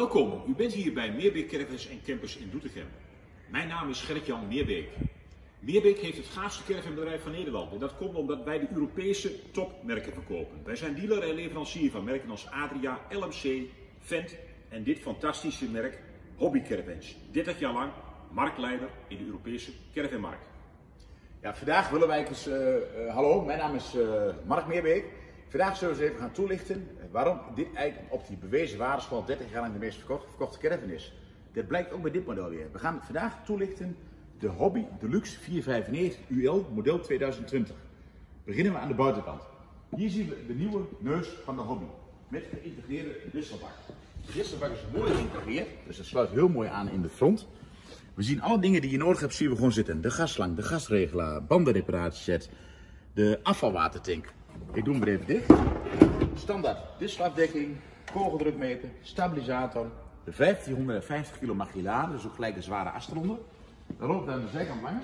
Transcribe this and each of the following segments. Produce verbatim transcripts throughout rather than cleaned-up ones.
Welkom, u bent hier bij Meerbeek Caravans en Campers in Doetinchem. Mijn naam is Gerrit-Jan Meerbeek. Meerbeek heeft het gaafste caravanbedrijf van Nederland en dat komt omdat wij de Europese topmerken verkopen. Wij zijn dealer en leverancier van merken als Adria, L M C, Fendt en dit fantastische merk Hobby Caravans. dertig jaar lang marktleider in de Europese caravanmarkt. Ja, vandaag willen wij eens, uh, uh, hallo, mijn naam is uh, Mark Meerbeek. Vandaag zullen we eens even gaan toelichten waarom dit eigenlijk op die bewezen waardeschool dertig jaar lang de meest verkochte, verkochte caravan is. Dat blijkt ook bij dit model weer. We gaan vandaag toelichten de Hobby Deluxe vierhonderdvijfennegentig U L model tweeduizend twintig. Beginnen we aan de buitenkant. Hier zien we de nieuwe neus van de Hobby met geïntegreerde wisselbak. De wisselbak is mooi geïntegreerd, dus dat sluit heel mooi aan in de front. We zien alle dingen die je nodig hebt, zien we gewoon zitten. De gasslang, de gasregelaar, bandenreparatieset, de afvalwatertank. Ik doe hem weer even dicht. Standaard disselafdekking, kogeldrukmeter, stabilisator. De vijftienhonderdvijftig kilo mag je laden, dus ook gelijk een zware as eronder. Dan loopt aan de zijkant langs.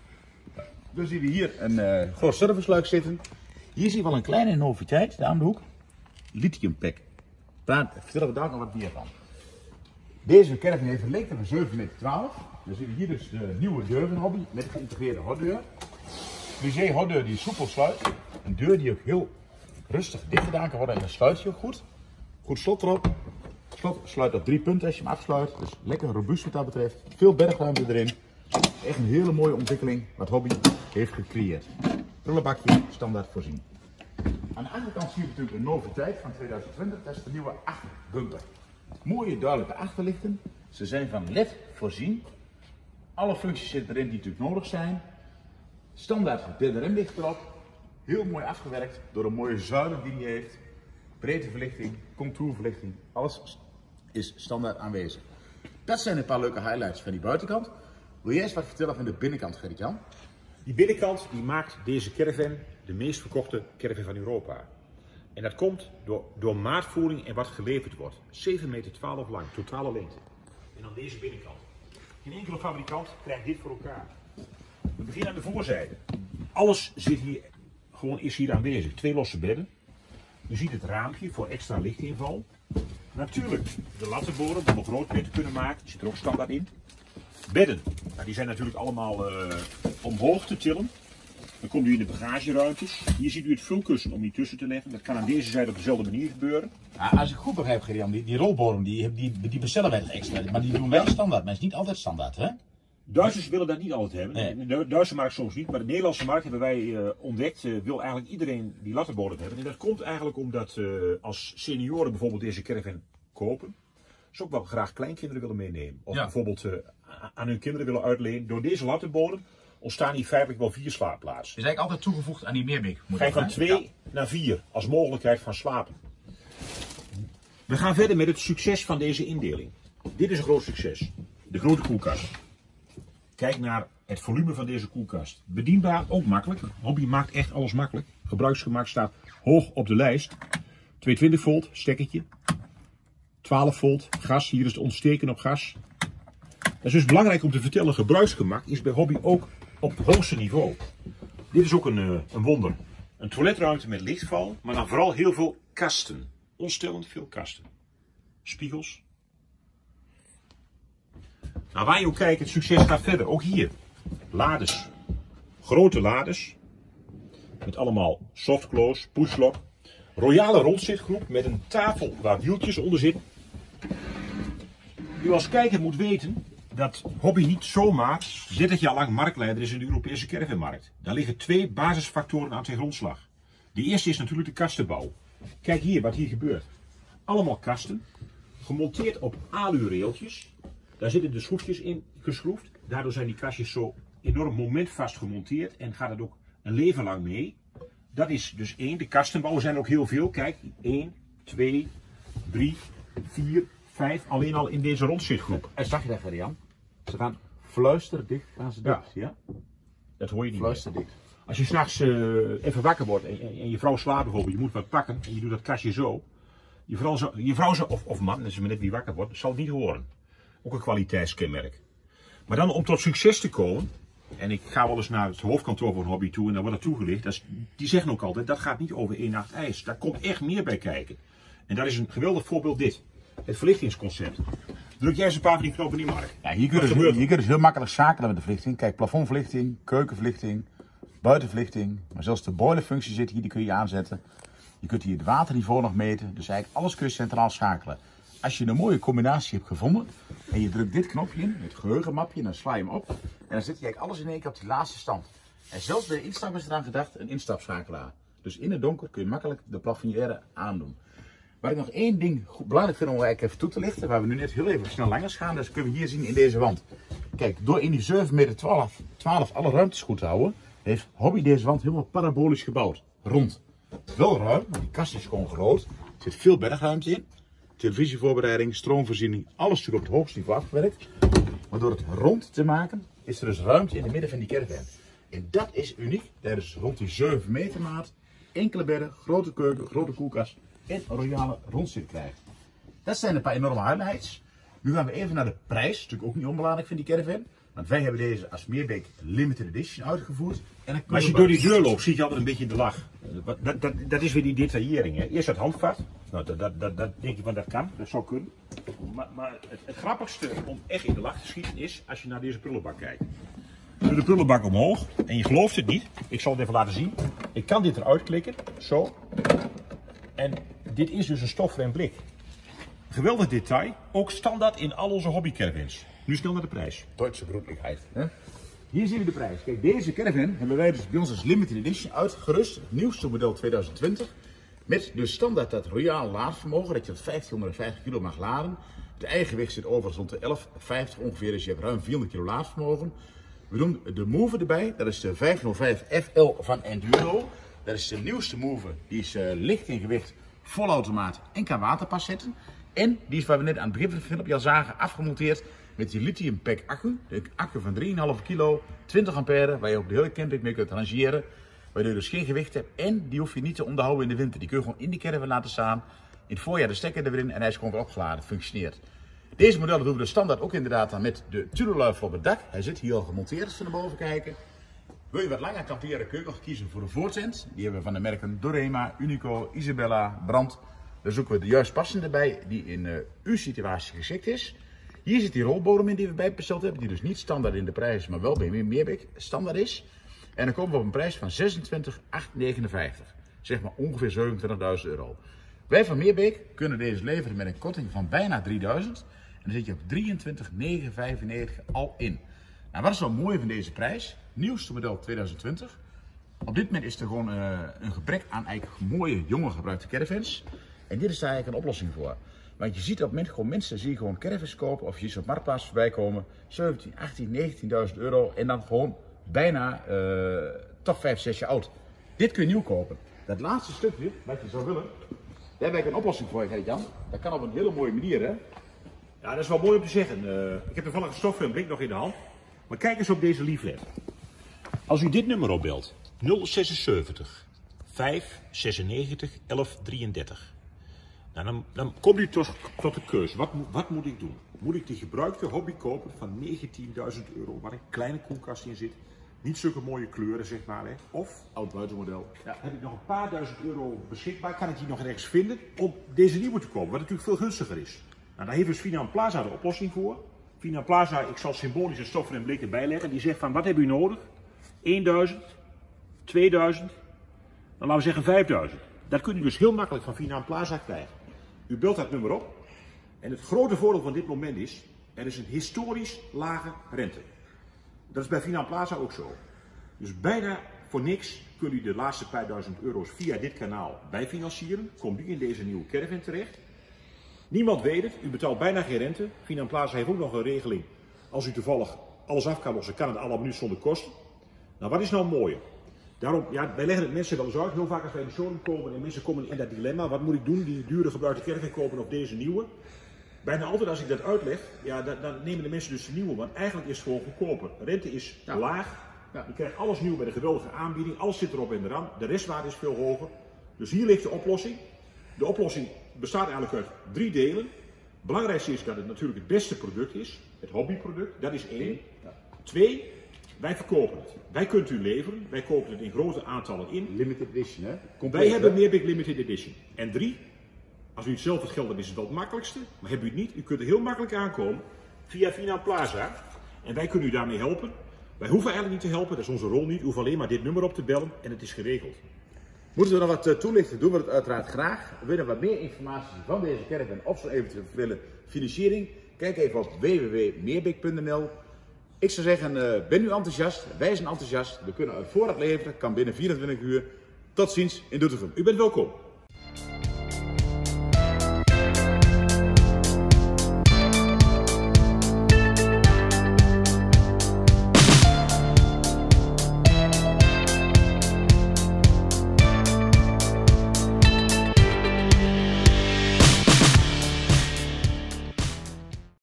Dan zien we hier een uh, groot serviceluik zitten. Hier zien we al een kleine noviteit, daar aan de hoek. Lithium pack. Daar vertellen we daar nog wat meer van. Deze caravan heeft een lengte van zeven meter twaalf. Dan zien we hier dus de nieuwe deur van Hobby met de geïntegreerde hotdeur. De hotdeur die soepel sluit. Een deur die ook heel rustig dicht gedaan kan worden en dan sluit je ook goed. Goed slot erop. Het slot sluit op drie punten als je hem afsluit. Dus lekker robuust wat dat betreft. Veel bergruimte erin. Echt een hele mooie ontwikkeling wat Hobby heeft gecreëerd. Prullenbakje, standaard voorzien. Aan de achterkant zie je natuurlijk een noviteit van tweeduizend twintig. Dat is de nieuwe achterbumper. Mooie duidelijke achterlichten. Ze zijn van L E D voorzien. Alle functies zitten erin die natuurlijk nodig zijn. Standaard derde remlicht erop. Heel mooi afgewerkt door een mooie zuilen die hij heeft. Breedteverlichting, contourverlichting, alles is standaard aanwezig. Dat zijn een paar leuke highlights van die buitenkant. Wil jij eens wat vertellen van de binnenkant, Gerrit-Jan? Die binnenkant die maakt deze caravan de meest verkochte caravan van Europa. En dat komt door, door maatvoering en wat geleverd wordt. zeven meter twaalf lang, totale lengte. En dan deze binnenkant. Geen enkele fabrikant krijgt dit voor elkaar. We beginnen aan de voorzijde. Alles zit hier, gewoon is hier aanwezig. Twee losse bedden. Je ziet het raampje voor extra lichtinval. Natuurlijk de lattenboren om nog roodpret te kunnen maken. Die zit er ook standaard in. Bedden, nou, die zijn natuurlijk allemaal uh, omhoog te tillen. Dan komt u in de bagageruimtes. Hier ziet u het vulkussen om hier tussen te leggen. Dat kan aan deze zijde op dezelfde manier gebeuren. Ja, als ik goed begrijp, Gerrit-Jan, die, die rolboren die, die, die bestellen wij extra. Maar die doen wel standaard, maar het is niet altijd standaard, hè? Duitsers willen dat niet altijd hebben. Nee. De Duitse markt soms niet, maar de Nederlandse markt hebben wij uh, ontdekt. Uh, wil eigenlijk iedereen die lattenbodem hebben. En dat komt eigenlijk omdat uh, als senioren bijvoorbeeld deze caravan kopen, ze ook wel graag kleinkinderen willen meenemen. Of ja. bijvoorbeeld uh, aan hun kinderen willen uitlenen. Door deze lattenbodem ontstaan hier feitelijk wel vier slaapplaatsen. Is eigenlijk altijd toegevoegd aan die Meerbeek. Ga je van twee ja. naar vier als mogelijkheid van slapen. We gaan verder met het succes van deze indeling. Dit is een groot succes. De grote koelkast. Kijk naar het volume van deze koelkast. Bedienbaar, ook makkelijk. Hobby maakt echt alles makkelijk. Gebruiksgemak staat hoog op de lijst. tweehonderdtwintig volt, stekkertje. twaalf volt, gas. Hier is het ontsteken op gas. Dat is dus belangrijk om te vertellen. Gebruiksgemak is bij Hobby ook op het hoogste niveau. Dit is ook een, uh, een wonder. Een toiletruimte met lichtval, maar dan vooral heel veel kasten. Ontstellend veel kasten. Spiegels. Nou, waar je ook kijkt, het succes gaat verder. Ook hier. Lades. Grote lades. Met allemaal soft close, push lock. Royale rondzitgroep met een tafel waar wieltjes onder zitten. U als kijker moet weten dat Hobby niet zomaar dertig jaar lang marktleider is in de Europese caravanmarkt. Daar liggen twee basisfactoren aan ten grondslag. De eerste is natuurlijk de kastenbouw. Kijk hier wat hier gebeurt. Allemaal kasten, gemonteerd op alu-railtjes. Daar zitten de schroefjes in geschroefd. Daardoor zijn die kastjes zo enorm momentvast gemonteerd en gaat het ook een leven lang mee. Dat is dus één. De kastenbouwen zijn ook heel veel. Kijk, één, twee, drie, vier, vijf. Alleen al in deze rondzitgroep. En zag je dat, Gerrit-Jan? Ze gaan fluisterdicht gaan ze dicht. Ja. ja? Dat hoor je niet Fluisterdicht. Als je s'nachts uh, even wakker wordt en, en je vrouw slaapt bijvoorbeeld, je moet wat pakken en je doet dat kastje zo. Je vrouw, zo, je vrouw zo, of, of man, dat is maar net wie wakker wordt, zal het niet horen. Ook een kwaliteitskenmerk. Maar dan om tot succes te komen, en ik ga wel eens naar het hoofdkantoor van Hobby toe en daar wordt het toegelicht. Dat is, die zeggen ook altijd, dat gaat niet over één nacht ijs. Daar komt echt meer bij kijken. En daar is een geweldig voorbeeld dit. het verlichtingsconcept. Druk jij eens een paar van die knoppen in, Mark. Ja, hier kun je, dus, hier kun je dus heel makkelijk schakelen met de verlichting. Kijk, plafondverlichting, keukenverlichting, buitenverlichting. Maar zelfs de boilerfunctie zit hier, die kun je aanzetten. Je kunt hier het waterniveau nog meten. Dus eigenlijk alles kun je centraal schakelen. Als je een mooie combinatie hebt gevonden en je drukt dit knopje in, het geheugenmapje, en dan sla je hem op. En dan zet je eigenlijk alles in één keer op die laatste stand. En zelfs bij de instap is eraan gedacht, een instapschakelaar. Dus in het donker kun je makkelijk de plafonnière aandoen. Waar ik nog één ding goed belangrijk vind om eigenlijk even toe te lichten, waar we nu net heel even snel langs gaan, dat kunnen we hier zien in deze wand. Kijk, door in die zeven meter twaalf alle ruimtes goed te houden, heeft Hobby deze wand helemaal parabolisch gebouwd. Rond. Wel ruim, maar die kast is gewoon groot. Er zit veel bergruimte in. Televisievoorbereiding, stroomvoorziening, alles natuurlijk op het hoogste niveau afgewerkt. Maar door het rond te maken, is er dus ruimte in het midden van die caravan. En dat is uniek. Daar is rond die zeven meter maat, enkele bedden, grote keuken, grote koelkast en een royale rondzit krijgen. Dat zijn een paar enorme highlights. Nu gaan we even naar de prijs. Natuurlijk ook niet onbelangrijk van die caravan. Want wij hebben deze als Meerbeek Limited Edition uitgevoerd. En dan maar als je door die deur loopt, zie je altijd een beetje in de lach. Dat, dat, dat is weer die detaillering. Hè. Eerst het handvat. Nou, dat, dat, dat, dat denk je van dat kan, dat zou kunnen. Maar, maar het, het grappigste om echt in de lach te schieten is als je naar deze prullenbak kijkt. Doe de prullenbak omhoog en je gelooft het niet. Ik zal het even laten zien. Ik kan dit eruit klikken, zo. En dit is dus een stofrem blik. Geweldig detail, ook standaard in al onze hobbycaravans. Nu snel naar de prijs. Duitse broedelijkheid. Hier zien we de prijs. Kijk, deze caravan hebben wij dus bij ons als Limited Edition uitgerust. Het nieuwste model twintig twintig. Met de standaard dat royaal laadvermogen, dat je tot vijftienhonderdvijftig kilo mag laden. Het eigengewicht zit overigens rond de elf vijftig ongeveer, dus je hebt ruim vierhonderd kilo laadvermogen. We doen de Move erbij, dat is de vijfhonderdvijf F L van Enduro. Dat is de nieuwste Move, die is uh, licht in gewicht, volautomaat en kan waterpas zetten. En die is waar we net aan het begin van het filmpje al zagen, afgemonteerd met die lithium pack accu. De accu van drie komma vijf kilo, twintig ampère, waar je op de hele camping mee kunt rangeren. Waardoor je dus geen gewicht hebt en die hoef je niet te onderhouden in de winter. Die kun je gewoon in die caravan laten staan. In het voorjaar de stekker er weer in en hij is gewoon weer opgeladen. Het functioneert. Deze modellen doen we dus standaard ook inderdaad dan met de tunnelluifel op het dak. Hij zit hier al gemonteerd als we naar boven kijken. Wil je wat langer kamperen kun je nog kiezen voor een voortent. Die hebben we van de merken Dorema, Unico, Isabella, Brand. Daar zoeken we de juist passende bij die in uh, uw situatie geschikt is. Hier zit die rolbodem in die we bijbesteld hebben. Die dus niet standaard in de prijs is, maar wel bij Meerbeek standaard is. En dan komen we op een prijs van zesentwintig achthonderdnegenenvijftig. Zeg maar ongeveer zevenentwintigduizend euro. Wij van Meerbeek kunnen deze leveren met een korting van bijna drieduizend. En dan zit je op drieëntwintig negenhonderdvijfennegentig al in. Nou, wat is nou mooi van deze prijs? Nieuwste model twintig twintig. Op dit moment is er gewoon uh, een gebrek aan eigenlijk mooie, jonge gebruikte caravans. En dit is daar eigenlijk een oplossing voor. Want je ziet op het moment gewoon mensen zie je gewoon caravans kopen of je ziet ze op marktplaats voorbij komen. zeventien, achttien, negentienduizend euro en dan gewoon bijna uh, toch vijf, zes jaar oud. Dit kun je nieuw kopen. Dat laatste stukje, wat je zou willen, daar heb ik een oplossing voor, Gert-Jan. Dat kan op een hele mooie manier, hè? Ja, dat is wel mooi om te zeggen. Uh, ik heb toevallig een stofrem blik nog in de hand. Maar kijk eens op deze leaflet. Als u dit nummer opbelt, nul zesenzeventig, vijf zesennegentig, elf drieëndertig. Nou, dan, dan komt u tot, tot de keuze. Wat, wat moet ik doen? Moet ik die gebruikte hobby kopen van negentienduizend euro, waar een kleine koelkast in zit? Niet zulke mooie kleuren, zeg maar. Hè? Of, oud buitenmodel, ja, heb ik nog een paar duizend euro beschikbaar, kan ik die nog ergens vinden om deze nieuwe te kopen, wat natuurlijk veel gunstiger is. Nou, daar heeft dus Finan Plaza de oplossing voor. Finan Plaza, ik zal symbolisch een stofrem blik erbij leggen, die zegt van wat heb u nodig? eenduizend, tweeduizend, dan laten we zeggen vijfduizend. Dat kunt u dus heel makkelijk van Finan Plaza krijgen. U belt dat nummer op en het grote voordeel van dit moment is, er is een historisch lage rente. Dat is bij Finan Plaza ook zo. Dus bijna voor niks kunt u de laatste paar duizend euro's via dit kanaal bijfinancieren. Komt u in deze nieuwe caravan terecht. Niemand weet het, u betaalt bijna geen rente. Finan Plaza heeft ook nog een regeling. Als u toevallig alles af kan lossen, kan het alle minuut zonder kosten. Nou, wat is nou mooi? Daarom, ja, wij leggen het mensen wel eens uit. Heel vaak als wij in de showroom komen en mensen komen in dat dilemma. Wat moet ik doen? Die dure gebruikte caravan kopen of deze nieuwe? Bijna altijd als ik dat uitleg, ja, dan, dan nemen de mensen dus de nieuwe. Want eigenlijk is het gewoon goedkoper. Rente is ja. laag. Ja. Je krijgt alles nieuw bij de geweldige aanbieding. Alles zit erop en eraan. De restwaarde is veel hoger. Dus hier ligt de oplossing. De oplossing bestaat eigenlijk uit drie delen. Het belangrijkste is dat het natuurlijk het beste product is. Het hobbyproduct, dat is één. Ja. Twee, wij verkopen het. Wij kunt u leveren. Wij kopen het in grote aantallen in. Limited edition, hè? Compleet, wij hebben Meerbeek Limited Edition. En drie, Als u het zelf wilt gelden, is het wel het makkelijkste. Maar hebt u het niet, u kunt er heel makkelijk aankomen via Finaan Plaza. En wij kunnen u daarmee helpen. Wij hoeven eigenlijk niet te helpen, dat is onze rol niet. U hoeft alleen maar dit nummer op te bellen en het is geregeld. Moeten we nog wat uh, toelichten, doen we het uiteraard graag. Wil je nog wat meer informatie van deze caravan of zo'n eventuele financiering? Kijk even op w w w punt meerbeek punt n l. Ik zou zeggen, uh, ben u enthousiast? Wij zijn enthousiast. We kunnen het voorraad leveren, kan binnen vierentwintig uur. Tot ziens in Doetinchem. U bent welkom.